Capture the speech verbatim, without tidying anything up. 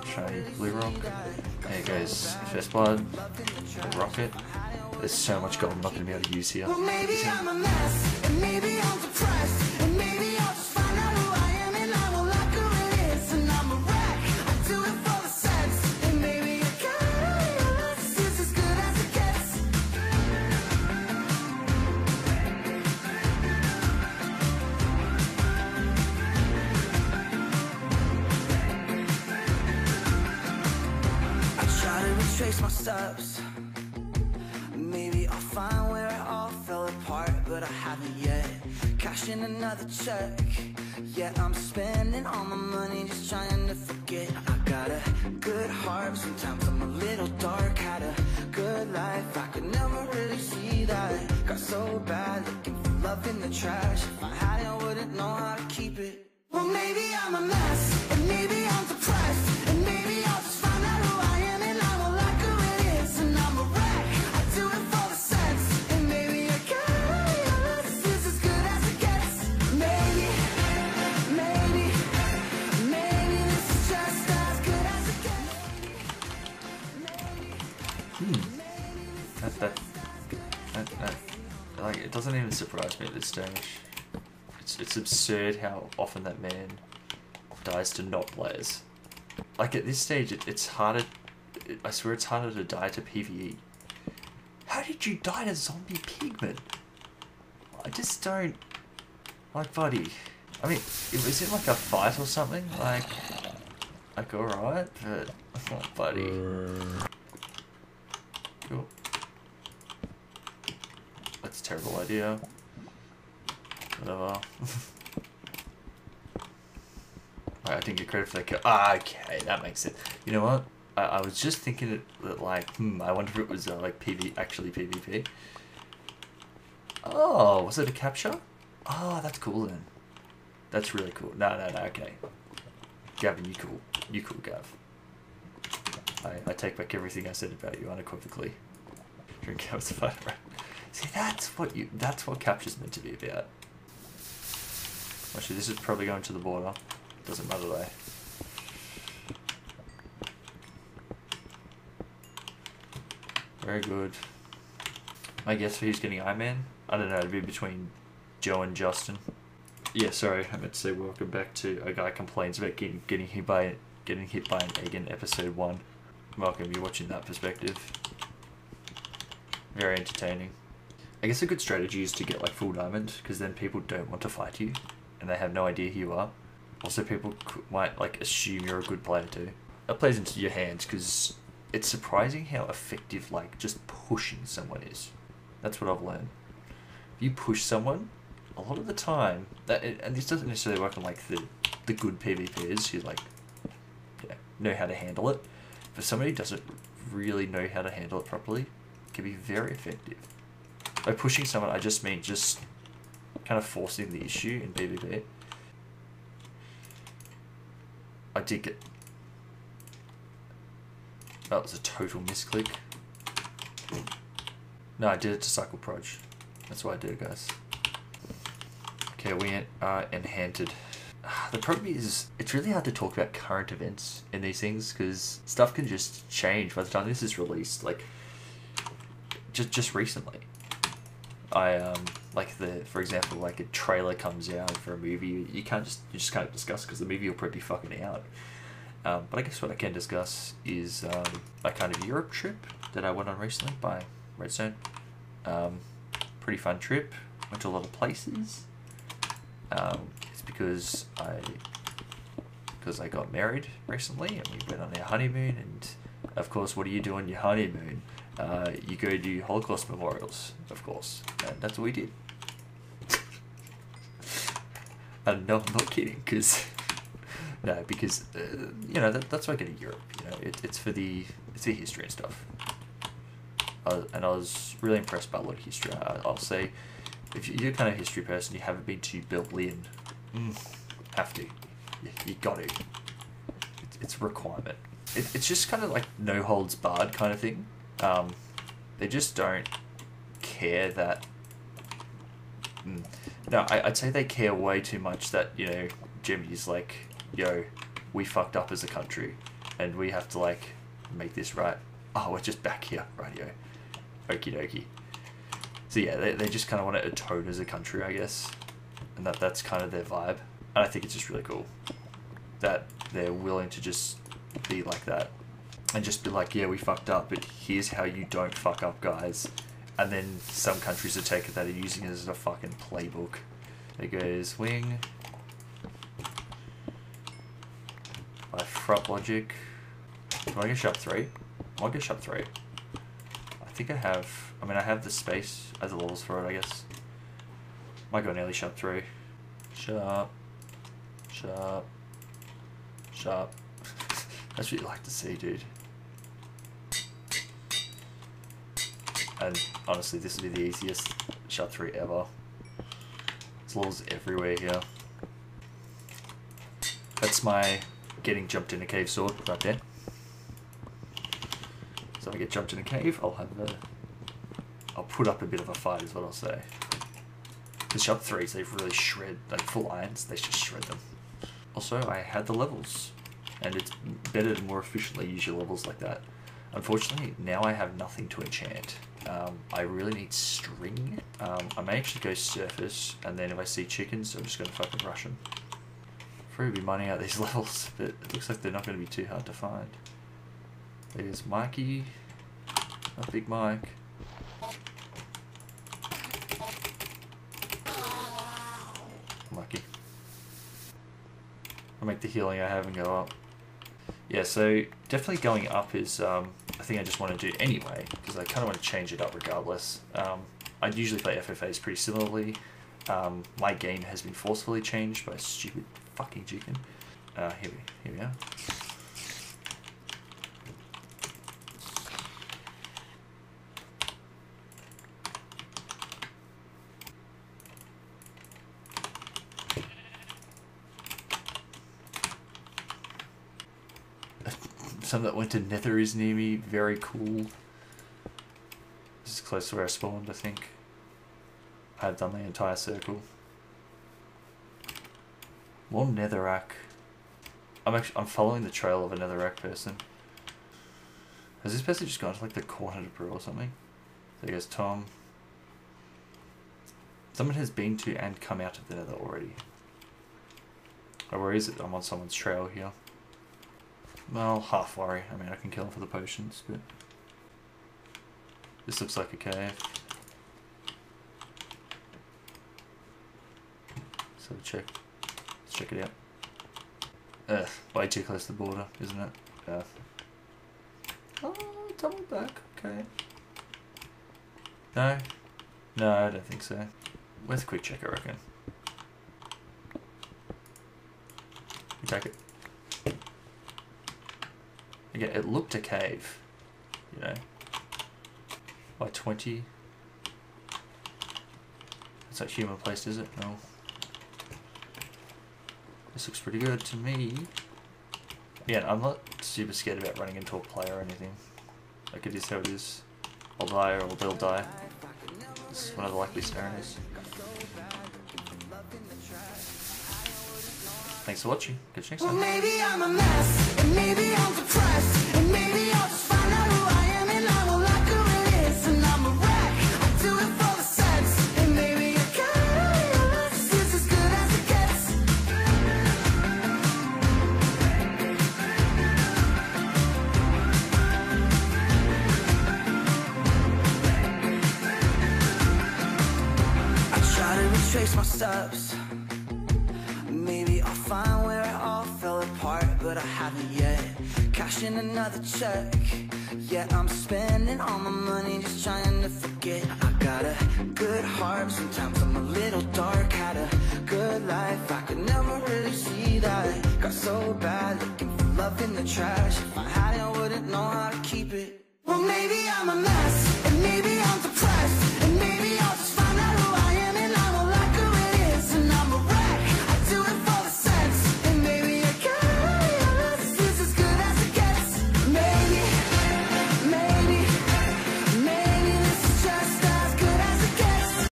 shiny blue rock. There goes First Blood, the rocket. There's so much gold I'm not going to be able to use here. Well, maybe I'm a mess, and maybe I'm depressed, and maybe I'll just find out who I am, and I will like who it is, and I'm a wreck. I do it for the sex, and maybe I gotta realize this is as good as it gets. I try to retrace my steps. Maybe I'll find where it all fell apart, but I haven't yet. Cashing another check. Yeah, I'm spending all my money just trying to forget. I got a good heart, sometimes I'm a little dark. Had a good life, I could never really see that. Got so bad, looking for love in the trash. If I had it, I wouldn't know how to keep it. Well, maybe I'm a mess, and maybe I'm depressed, and maybe I'll just find out who I am, and I will like who it is, and I'm a wreck. I do it for the sex, and maybe I gotta realize this is as good as it gets. Maybe, maybe, maybe this is just as good as it gets. Hmm. That, that, that, that, like, it doesn't even surprise me at this stage. It's, it's absurd how often that man dies to not players. Like, at this stage, it, it's harder, it, I swear it's harder to die to PvE. How did you die to zombie pigmen? I just don't... Like, buddy. I mean, it was in like a fight or something? Like, like alright, but... Oh, buddy. Cool. That's a terrible idea. Whatever. I didn't get credit for that kill. Ah, okay, that makes sense. You know what? I, I was just thinking it, that, like, hmm, I wonder if it was uh, like P V, actually PvP. Oh, was it a capture? Oh, that's cool then. That's really cool. No, no, no, okay. Gavin, you cool. You cool, Gav. I, I take back everything I said about you unequivocally. Drink Gav's fight. See, that's what you. That's what capture's meant to be about. Actually, this is probably going to the border. Doesn't matter though. Very good. I guess for who's getting Iron Man? I don't know, it'd be between Joe and Justin. Yeah, sorry, I meant to say welcome back to A Guy Complains About Getting, getting hit by getting hit by an egg in episode one. Welcome, you're watching that perspective. Very entertaining. I guess a good strategy is to get like full diamond, because then people don't want to fight you, and they have no idea who you are. Also, people might like assume you're a good player too. That plays into your hands, because it's surprising how effective like just pushing someone is. That's what I've learned. If you push someone, a lot of the time, that and this doesn't necessarily work on like the the good PvPers who like yeah, know how to handle it. But somebody who doesn't really know how to handle it properly, it can be very effective. By pushing someone, I just mean just kind of forcing the issue in PvP. I did get... That was a total misclick. No, I did it to cycle proj. That's why I did it, guys. Okay, we are enhanted. The problem is, it's really hard to talk about current events in these things, because stuff can just change by the time this is released. Like, just just recently. I um like the for example like a trailer comes out for a movie, you can't just you just can't discuss because the movie will probably be fucking out. Um, but I guess what I can discuss is um, a kind of Europe trip that I went on recently by Redstone. Um, pretty fun trip. Went to a lot of places. Um, it's because I because I got married recently and we went on our honeymoon, and of course, what do you do on your honeymoon? Uh, you go do Holocaust memorials, of course, and that's what we did. And no, I'm not kidding, because no, because uh, you know that, that's why I go to Europe. You know, it, it's for the it's the history and stuff. Uh, and I was really impressed by a lot of history. I, I'll say, if you're a kind of history person, you haven't been to Berlin, mm, have to. You, you got to. It's, it's a requirement. It, it's just kind of like no holds barred kind of thing. Um, they just don't care that. Mm, no, I, I'd say they care way too much that, you know, Germany's like, yo, we fucked up as a country. and we have to like make this right. Oh, we're just back here, rightio. Okie dokie. So yeah, they, they just kind of want to atone as a country, I guess, and that that's kind of their vibe. And I think it's just really cool that they're willing to just be like that and just be like, yeah, we fucked up, but here's how you don't fuck up, guys. And then some countries are taking that and using it as a fucking playbook. There goes wing. By front logic. Do I go sharp three? I'll go sharp three. I think I have, I mean, I have the space as the levels for it, I guess. Might go nearly sharp three. Sharp. Sharp. Sharp. That's what you like to see, dude. And honestly, this would be the easiest sharp three ever. There's levels everywhere here. That's my getting jumped in a cave sword right there. So if I get jumped in a cave, I'll have a... I'll put up a bit of a fight is what I'll say. The sharp threes, they really shred, like full irons, they just shred them. Also, I had the levels, and it's better to more efficiently use your levels like that. Unfortunately, now I have nothing to enchant. Um, I really need string. Um, I may actually go surface, and then if I see chickens, I'm just going to fucking rush them. Probably be mining out these levels, but it looks like they're not going to be too hard to find. There's Mikey, a big Mike. Lucky. I'll make the healing I have and go up. Yeah, so definitely going up is um, a thing I just want to do anyway, because I kind of want to change it up regardless. Um, I usually play F F As pretty similarly. Um, my game has been forcefully changed by a stupid fucking chicken. Uh, here we, here we are. Some that went to Nether is near me. Very cool. This is close to where I spawned, I think. I've done the entire circle. More netherrack. I'm actually I'm following the trail of a netherrack person. Has this person just gone to like the corner to brew or something? There goes Tom. Someone has been to and come out of the nether already. Oh, where is it? I'm on someone's trail here. Well, half worry. I mean, I can kill him for the potions, but... This looks like a cave. So check. Let's check it out. Ugh, way too close to the border, isn't it? Yeah. Oh, double back. Okay. No? No, I don't think so. Where's a quick check, I reckon? You take it. Again, it looked a cave, you know, by twenty. It's not human placed, is it? No. This looks pretty good to me. Again, I'm not super scared about running into a player or anything. Like, it is how it is. I'll die or they'll die. This is one of the likely scenarios. Thanks for watching. Catch you next time. Well, maybe I'm a mess, and maybe I'm depressed, and maybe I'll just find out who I am, and I won't like who it is, and I'm a wreck. I do it for the sex, and maybe I can't realize it's as good as it gets. I try to retrace my steps. Maybe I'll find where it all fell apart, but I haven't yet. Cashing another check. Yeah, I'm spending all my money just trying to forget. I got a good heart, sometimes I'm a little dark. Had a good life, I could never really see that. Got so bad, looking for love in the trash. If I had it, I wouldn't know how to keep it. Well, maybe I'm a mess.